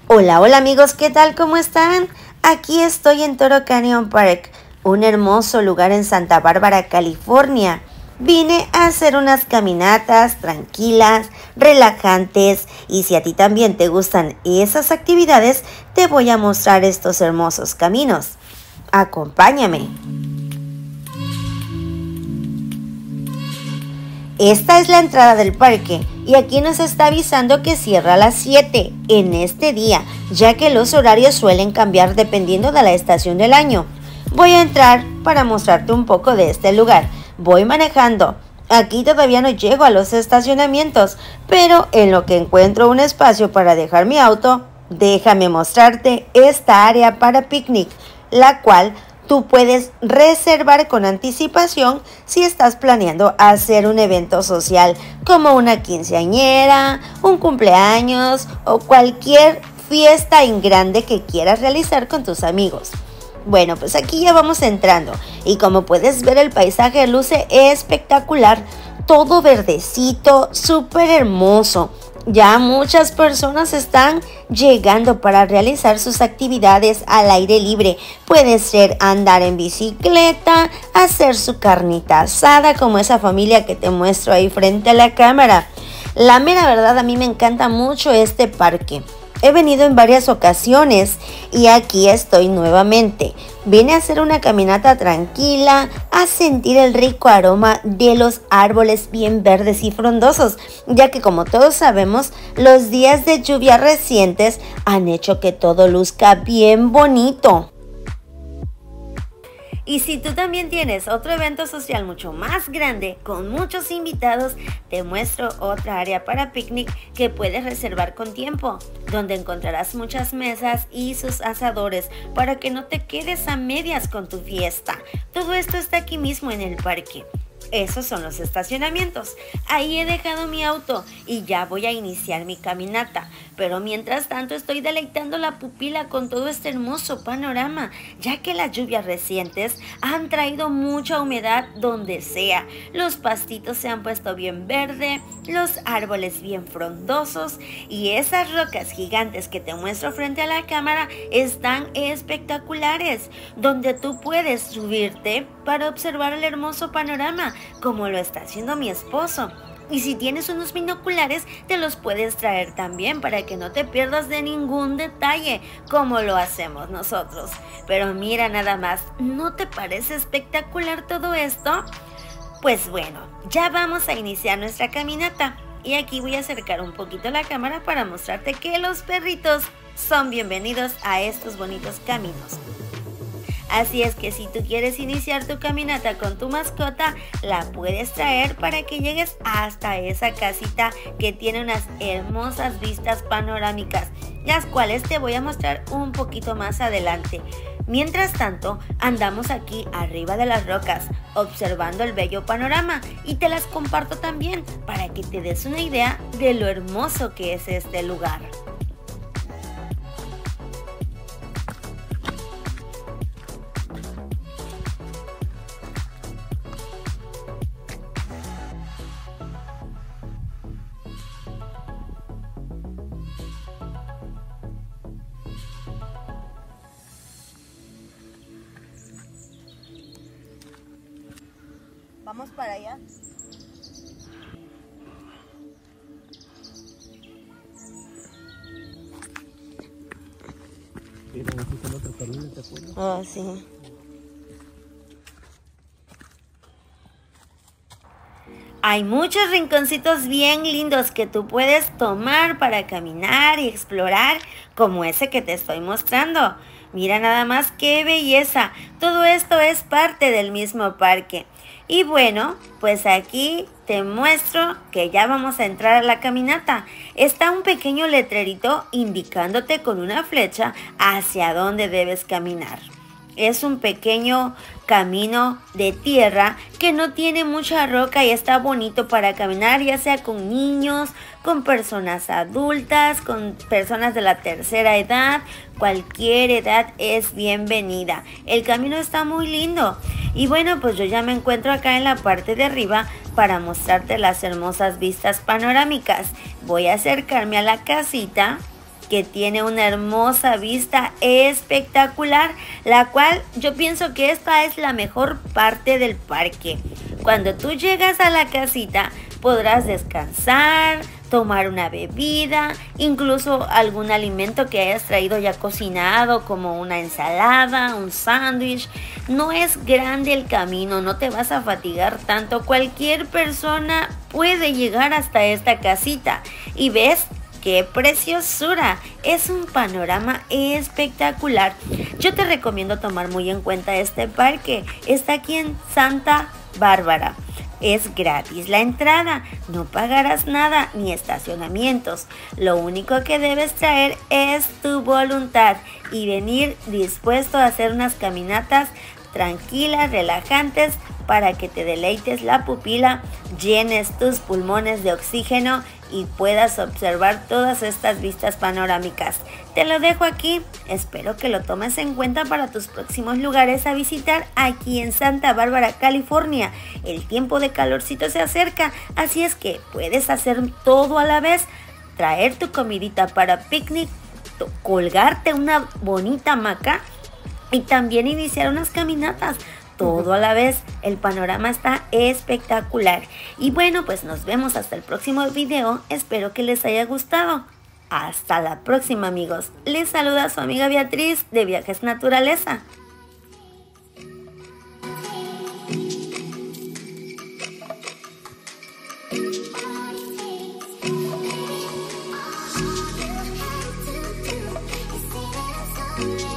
Hola, hola amigos, ¿qué tal? ¿Cómo están? Aquí estoy en Toro Canyon Park, un hermoso lugar en Santa Bárbara, California. Vine a hacer unas caminatas tranquilas, relajantes, y si a ti también te gustan esas actividades, te voy a mostrar estos hermosos caminos. Acompáñame. Esta es la entrada del parque y aquí nos está avisando que cierra a las 7 en este día, ya que los horarios suelen cambiar dependiendo de la estación del año. Voy a entrar para mostrarte un poco de este lugar. Voy manejando. Aquí todavía no llego a los estacionamientos, pero en lo que encuentro un espacio para dejar mi auto, déjame mostrarte esta área para picnic, la cual tú puedes reservar con anticipación si estás planeando hacer un evento social como una quinceañera, un cumpleaños o cualquier fiesta en grande que quieras realizar con tus amigos. Bueno, pues aquí ya vamos entrando y como puedes ver el paisaje luce espectacular, todo verdecito, súper hermoso. Ya muchas personas están llegando para realizar sus actividades al aire libre. Puede ser andar en bicicleta, hacer su carnita asada como esa familia que te muestro ahí frente a la cámara. La mera verdad, a mí me encanta mucho este parque. He venido en varias ocasiones y aquí estoy nuevamente. Vine a hacer una caminata tranquila, a sentir el rico aroma de los árboles bien verdes y frondosos, ya que como todos sabemos, los días de lluvia recientes han hecho que todo luzca bien bonito. Y si tú también tienes otro evento social mucho más grande, con muchos invitados, te muestro otra área para picnic que puedes reservar con tiempo, donde encontrarás muchas mesas y sus asadores para que no te quedes a medias con tu fiesta. Todo esto está aquí mismo en el parque. Esos son los estacionamientos. Ahí he dejado mi auto y ya voy a iniciar mi caminata. Pero mientras tanto estoy deleitando la pupila con todo este hermoso panorama, ya que las lluvias recientes han traído mucha humedad donde sea. Los pastitos se han puesto bien verde, los árboles bien frondosos y esas rocas gigantes que te muestro frente a la cámara están espectaculares, donde tú puedes subirte para observar el hermoso panorama, como lo está haciendo mi esposo. Y si tienes unos binoculares, te los puedes traer también para que no te pierdas de ningún detalle, como lo hacemos nosotros. Pero mira nada más, ¿no te parece espectacular todo esto? Pues bueno, ya vamos a iniciar nuestra caminata. Y aquí voy a acercar un poquito la cámara para mostrarte que los perritos son bienvenidos a estos bonitos caminos. Así es que si tú quieres iniciar tu caminata con tu mascota, la puedes traer para que llegues hasta esa casita que tiene unas hermosas vistas panorámicas, las cuales te voy a mostrar un poquito más adelante. Mientras tanto, andamos aquí arriba de las rocas, observando el bello panorama y te las comparto también para que te des una idea de lo hermoso que es este lugar. Vamos para allá. Oh, sí. Hay muchos rinconcitos bien lindos que tú puedes tomar para caminar y explorar, como ese que te estoy mostrando. Mira nada más qué belleza. Todo esto es parte del mismo parque. Y bueno, pues aquí te muestro que ya vamos a entrar a la caminata. Está un pequeño letrerito indicándote con una flecha hacia dónde debes caminar. Es un pequeño camino de tierra que no tiene mucha roca y está bonito para caminar, ya sea con niños, con personas adultas, con personas de la tercera edad. Cualquier edad es bienvenida. El camino está muy lindo. Y bueno, pues yo ya me encuentro acá en la parte de arriba para mostrarte las hermosas vistas panorámicas. Voy a acercarme a la casita que tiene una hermosa vista espectacular, la cual yo pienso que esta es la mejor parte del parque. Cuando tú llegas a la casita, podrás descansar, tomar una bebida, incluso algún alimento que hayas traído ya cocinado, como una ensalada, un sándwich. No es grande el camino, no te vas a fatigar tanto. Cualquier persona puede llegar hasta esta casita. Y ves ¡qué preciosura! Es un panorama espectacular. Yo te recomiendo tomar muy en cuenta este parque. Está aquí en Santa Bárbara. Es gratis la entrada, no pagarás nada ni estacionamientos. Lo único que debes traer es tu voluntad y venir dispuesto a hacer unas caminatas tranquilas, relajantes, para que te deleites la pupila, llenes tus pulmones de oxígeno y puedas observar todas estas vistas panorámicas. Te lo dejo aquí, espero que lo tomes en cuenta para tus próximos lugares a visitar aquí en Santa Bárbara, California. El tiempo de calorcito se acerca, así es que puedes hacer todo a la vez, traer tu comidita para picnic, colgarte una bonita hamaca y también iniciar unas caminatas. Todo a la vez, el panorama está espectacular. Y bueno, pues nos vemos hasta el próximo video. Espero que les haya gustado. Hasta la próxima, amigos. Les saluda su amiga Beatriz de Viajes Naturaleza. Yeah.